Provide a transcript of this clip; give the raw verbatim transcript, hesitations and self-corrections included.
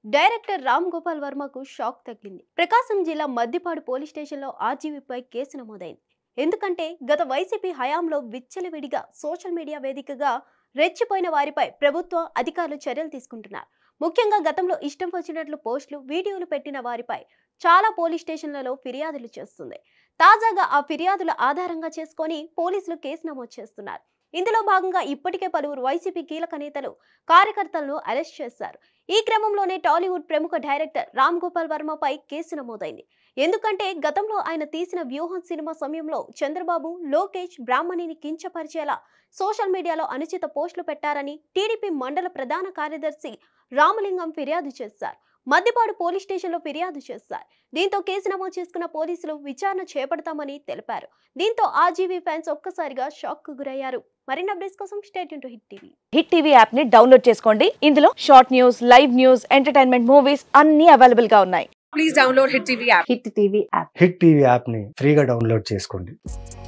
Director Ram Gopal వర్మకు shock తగిలింది. ప్రకాశం జిల్లా మద్దిపాడు పోలీస్ స్టేషన్లో ఆర్జీవీపై కేసు నమోదైంది. ఎందుకంటే గత వైసీపీ హయాంలో విచ్చలవిడిగా సోషల్ మీడియా వేదికగా రెచ్చిపోయిన వారిపై ప్రభుత్వ అధికారులు చర్యలు తీసుకుంటున్నారు. ముఖ్యంగా గతంలో ఇష్టం వచ్చినట్లు పోస్టులు, వీడియోలు పెట్టిన వారిపై చాలా పోలీస్ స్టేషన్లలో ఫిర్యాదులు చేస్తుంది. తాజాగా ఆ ఫిర్యాదుల ఆధారంగా చేసుకొని పోలీసులు కేసు నమోదు చేస్తున్నారు. ఇందులో భాగంగా ఇప్పటికే పలువురు వైసీపీ కీలక నేతలు, కార్యకర్తలను అరెస్ట్ చేశారు. ఈ క్రమంలోనే టాలీవుడ్ ప్రముఖ డైరెక్టర్ రామ్ గోపాల్ వర్మపై కేసు నమోదైంది. ఎందుకంటే గతంలో ఆయన తీసిన వ్యూహం సినిమా సమయంలో చంద్రబాబు, లోకేష్, బ్రాహ్మణిని కించపరిచేలా సోషల్ మీడియాలో అనుచిత పోస్టులు పెట్టారని టీడీపీ మండల ప్రధాన కార్యదర్శి రామలింగం ఫిర్యాదు చేశారు. మద్దిపాడు పోలీస్ స్టేషన్లో ఫిర్యాదు చేశారు. దీంతో కేసు నమోదు చేసుకున్న పోలీసులు విచారణ చేపడతామని తెలిపారు. దీంతో ఆర్జీవీ ఫ్యాన్స్ ఒక్కసారిగా షాక్ కు గురయ్యారు. మరిన్ని అప్డేట్స్ కోసం stay tune to hit TV. Hit TV app ని డౌన్లోడ్ చేసుకోండి. ఇందులో short news, live news, entertainment movies అన్ని అవైలబుల్ గా ఉన్నాయి. Please download Hit T V app. Hit TV app hit TV app ని ఫ్రీగా డౌన్లోడ్ చేసుకోండి.